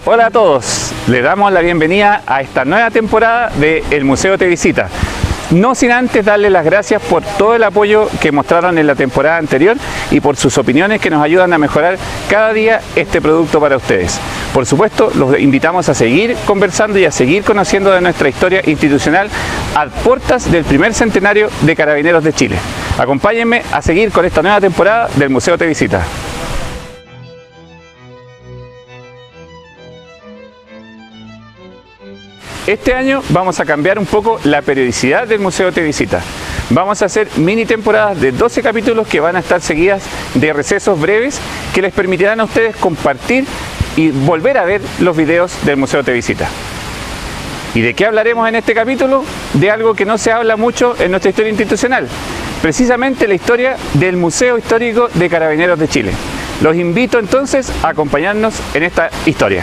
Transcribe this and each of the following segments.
Hola a todos, les damos la bienvenida a esta nueva temporada de El Museo Te Visita. No sin antes darles las gracias por todo el apoyo que mostraron en la temporada anterior y por sus opiniones que nos ayudan a mejorar cada día este producto para ustedes. Por supuesto, los invitamos a seguir conversando y a seguir conociendo de nuestra historia institucional a puertas del primer centenario de Carabineros de Chile. Acompáñenme a seguir con esta nueva temporada del Museo Te Visita. Este año vamos a cambiar un poco la periodicidad del Museo Te Visita. Vamos a hacer mini temporadas de 12 capítulos que van a estar seguidas de recesos breves que les permitirán a ustedes compartir y volver a ver los videos del Museo Te Visita. ¿Y de qué hablaremos en este capítulo? De algo que no se habla mucho en nuestra historia institucional, precisamente la historia del Museo Histórico de Carabineros de Chile. Los invito entonces a acompañarnos en esta historia.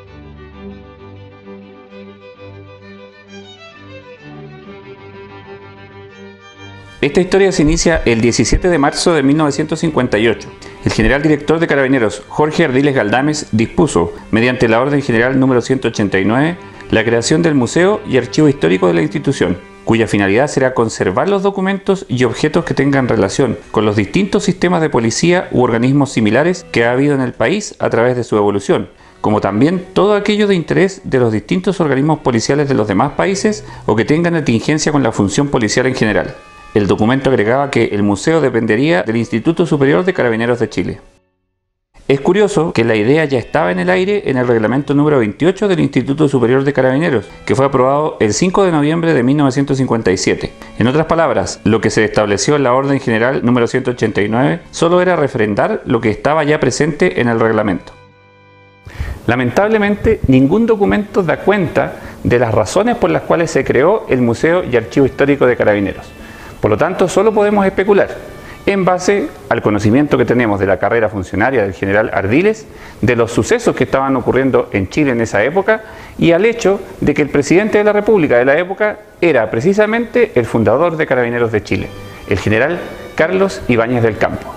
Esta historia se inicia el 17 de marzo de 1958. El general director de Carabineros, Jorge Ardiles Galdames, dispuso, mediante la Orden General número 189, la creación del Museo y Archivo Histórico de la institución, cuya finalidad será conservar los documentos y objetos que tengan relación con los distintos sistemas de policía u organismos similares que ha habido en el país a través de su evolución, como también todo aquello de interés de los distintos organismos policiales de los demás países o que tengan atingencia con la función policial en general. El documento agregaba que el museo dependería del Instituto Superior de Carabineros de Chile. Es curioso que la idea ya estaba en el aire en el reglamento número 28 del Instituto Superior de Carabineros, que fue aprobado el 5 de noviembre de 1957. En otras palabras, lo que se estableció en la Orden General número 189 solo era refrendar lo que estaba ya presente en el reglamento. Lamentablemente, ningún documento da cuenta de las razones por las cuales se creó el Museo y Archivo Histórico de Carabineros. Por lo tanto, solo podemos especular en base al conocimiento que tenemos de la carrera funcionaria del general Ardiles, de los sucesos que estaban ocurriendo en Chile en esa época y al hecho de que el presidente de la República de la época era precisamente el fundador de Carabineros de Chile, el general Carlos Ibáñez del Campo.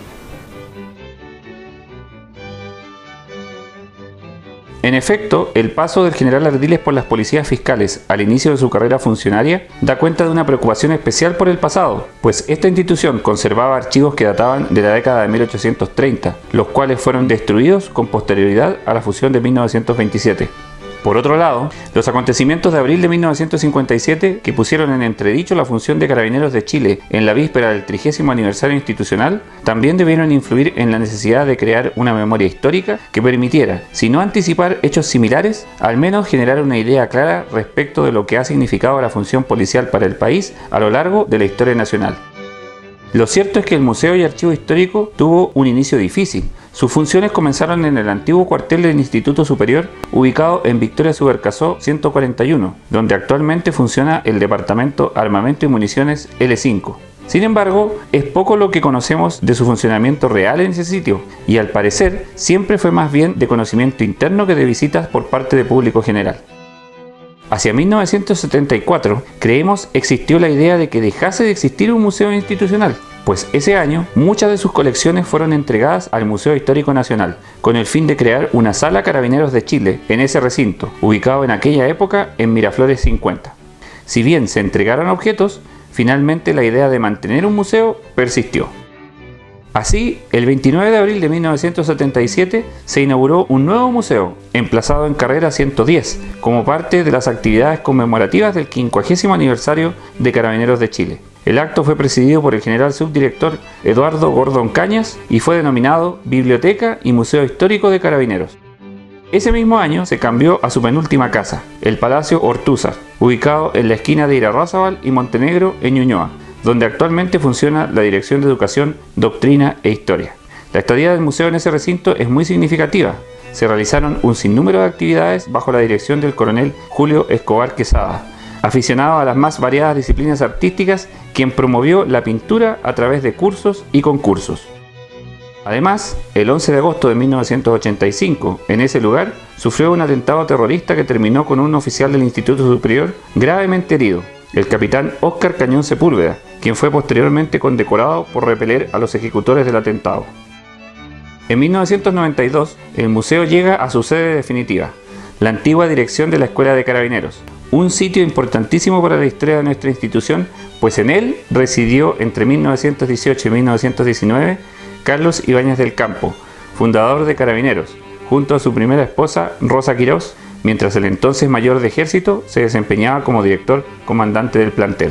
En efecto, el paso del general Ardiles por las policías fiscales al inicio de su carrera funcionaria da cuenta de una preocupación especial por el pasado, pues esta institución conservaba archivos que databan de la década de 1830, los cuales fueron destruidos con posterioridad a la fusión de 1927. Por otro lado, los acontecimientos de abril de 1957, que pusieron en entredicho la función de Carabineros de Chile en la víspera del 30º aniversario institucional, también debieron influir en la necesidad de crear una memoria histórica que permitiera, si no anticipar hechos similares, al menos generar una idea clara respecto de lo que ha significado la función policial para el país a lo largo de la historia nacional. Lo cierto es que el Museo y Archivo Histórico tuvo un inicio difícil. Sus funciones comenzaron en el antiguo cuartel del Instituto Superior, ubicado en Victoria Subercasó 141, donde actualmente funciona el Departamento Armamento y Municiones L5. Sin embargo, es poco lo que conocemos de su funcionamiento real en ese sitio, y al parecer siempre fue más bien de conocimiento interno que de visitas por parte del público general. Hacia 1974, creemos existió la idea de que dejase de existir un museo institucional, pues ese año muchas de sus colecciones fueron entregadas al Museo Histórico Nacional, con el fin de crear una sala Carabineros de Chile en ese recinto, ubicado en aquella época en Miraflores 50. Si bien se entregaron objetos, finalmente la idea de mantener un museo persistió. Así, el 29 de abril de 1977 se inauguró un nuevo museo, emplazado en Carrera 110, como parte de las actividades conmemorativas del 50º aniversario de Carabineros de Chile. El acto fue presidido por el general subdirector Eduardo Gordon Cañas y fue denominado Biblioteca y Museo Histórico de Carabineros. Ese mismo año se cambió a su penúltima casa, el Palacio Ortúzar, ubicado en la esquina de Irarrázaval y Montenegro en Ñuñoa, donde actualmente funciona la Dirección de Educación, Doctrina e Historia. La estadía del museo en ese recinto es muy significativa. Se realizaron un sinnúmero de actividades bajo la dirección del coronel Julio Escobar Quesada, aficionado a las más variadas disciplinas artísticas, quien promovió la pintura a través de cursos y concursos. Además, el 11 de agosto de 1985, en ese lugar, sufrió un atentado terrorista que terminó con un oficial del Instituto Superior gravemente herido, el capitán Óscar Cañón Sepúlveda, quien fue posteriormente condecorado por repeler a los ejecutores del atentado. En 1992, el museo llega a su sede definitiva, la antigua dirección de la Escuela de Carabineros, un sitio importantísimo para la historia de nuestra institución, pues en él residió entre 1918 y 1919 Carlos Ibáñez del Campo, fundador de Carabineros, junto a su primera esposa Rosa Quirós, mientras el entonces mayor de ejército se desempeñaba como director comandante del plantel.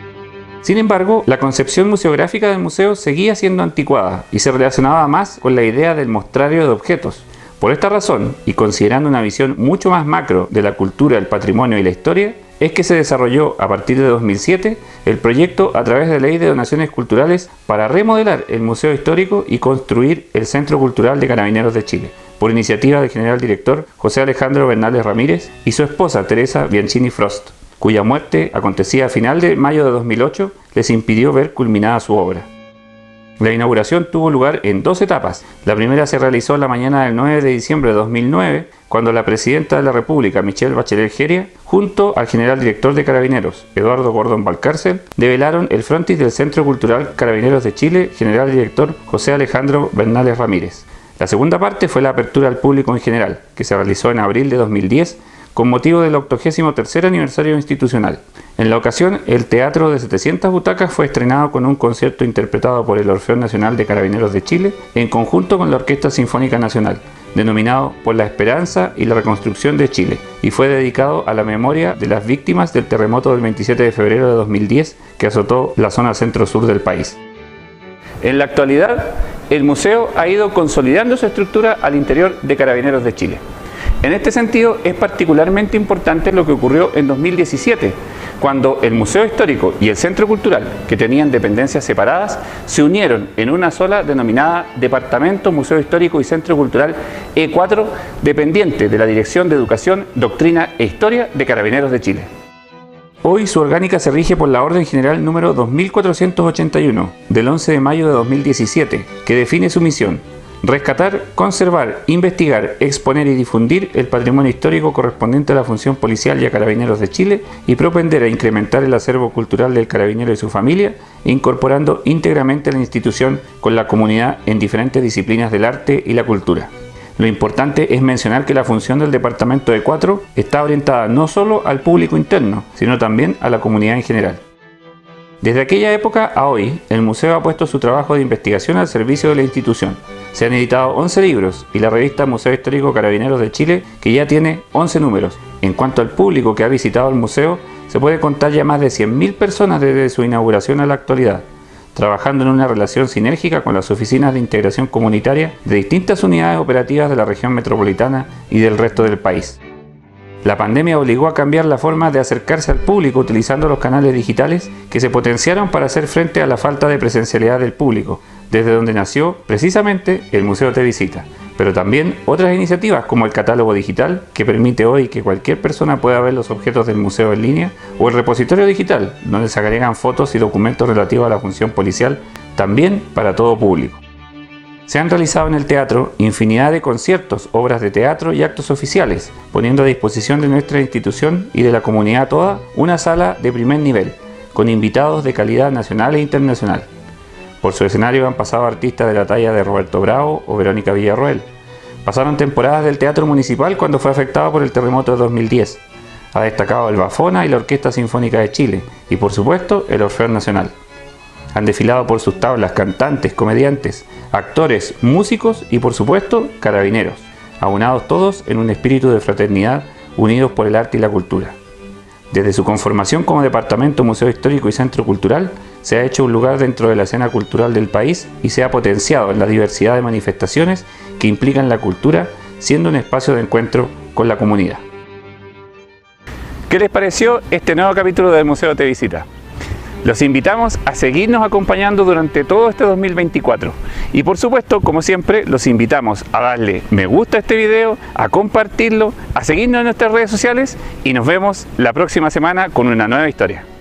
Sin embargo, la concepción museográfica del museo seguía siendo anticuada y se relacionaba más con la idea del mostrario de objetos. Por esta razón, y considerando una visión mucho más macro de la cultura, el patrimonio y la historia, es que se desarrolló a partir de 2007 el proyecto a través de Ley de Donaciones Culturales para remodelar el Museo Histórico y construir el Centro Cultural de Carabineros de Chile, por iniciativa del general director José Alejandro Bernales Ramírez y su esposa Teresa Bianchini Frost, cuya muerte, acontecida a final de mayo de 2008, les impidió ver culminada su obra. La inauguración tuvo lugar en 2 etapas. La primera se realizó la mañana del 9 de diciembre de 2009, cuando la Presidenta de la República, Michelle Bachelet Jeria, junto al general director de Carabineros, Eduardo Gordon Valcárcel, develaron el frontis del Centro Cultural Carabineros de Chile, general director José Alejandro Bernales Ramírez. La segunda parte fue la apertura al público en general, que se realizó en abril de 2010, con motivo del 83º aniversario institucional. En la ocasión, el teatro de 700 butacas fue estrenado con un concierto interpretado por el Orfeón Nacional de Carabineros de Chile, en conjunto con la Orquesta Sinfónica Nacional, denominado Por la Esperanza y la Reconstrucción de Chile, y fue dedicado a la memoria de las víctimas del terremoto del 27 de febrero de 2010 que azotó la zona centro-sur del país. En la actualidad, el museo ha ido consolidando su estructura al interior de Carabineros de Chile. En este sentido, es particularmente importante lo que ocurrió en 2017, cuando el Museo Histórico y el Centro Cultural, que tenían dependencias separadas, se unieron en una sola denominada Departamento Museo Histórico y Centro Cultural E4, dependiente de la Dirección de Educación, Doctrina e Historia de Carabineros de Chile. Hoy su orgánica se rige por la Orden General número 2481, del 11 de mayo de 2017, que define su misión: rescatar, conservar, investigar, exponer y difundir el patrimonio histórico correspondiente a la función policial y a Carabineros de Chile, y propender a incrementar el acervo cultural del carabinero y su familia, incorporando íntegramente la institución con la comunidad en diferentes disciplinas del arte y la cultura. Lo importante es mencionar que la función del Departamento E4 está orientada no solo al público interno, sino también a la comunidad en general. Desde aquella época a hoy, el museo ha puesto su trabajo de investigación al servicio de la institución. Se han editado 11 libros y la revista Museo Histórico Carabineros de Chile, que ya tiene 11 números. En cuanto al público que ha visitado el museo, se puede contar ya más de 100.000 personas desde su inauguración a la actualidad, trabajando en una relación sinérgica con las oficinas de integración comunitaria de distintas unidades operativas de la región metropolitana y del resto del país. La pandemia obligó a cambiar la forma de acercarse al público utilizando los canales digitales que se potenciaron para hacer frente a la falta de presencialidad del público, desde donde nació precisamente el Museo Te Visita, pero también otras iniciativas como el catálogo digital, que permite hoy que cualquier persona pueda ver los objetos del museo en línea, o el repositorio digital, donde se agregan fotos y documentos relativos a la función policial, también para todo público. Se han realizado en el teatro infinidad de conciertos, obras de teatro y actos oficiales, poniendo a disposición de nuestra institución y de la comunidad toda una sala de primer nivel, con invitados de calidad nacional e internacional. Por su escenario han pasado artistas de la talla de Roberto Bravo o Verónica Villarroel. Pasaron temporadas del Teatro Municipal cuando fue afectado por el terremoto de 2010. Ha destacado el Bafona y la Orquesta Sinfónica de Chile, y por supuesto el Orfeón Nacional. Han desfilado por sus tablas cantantes, comediantes, actores, músicos y por supuesto carabineros, aunados todos en un espíritu de fraternidad, unidos por el arte y la cultura. Desde su conformación como Departamento Museo Histórico y Centro Cultural, se ha hecho un lugar dentro de la escena cultural del país y se ha potenciado en la diversidad de manifestaciones que implican la cultura, siendo un espacio de encuentro con la comunidad. ¿Qué les pareció este nuevo capítulo del Museo Te Visita? Los invitamos a seguirnos acompañando durante todo este 2024 y por supuesto, como siempre, los invitamos a darle me gusta a este video, a compartirlo, a seguirnos en nuestras redes sociales y nos vemos la próxima semana con una nueva historia.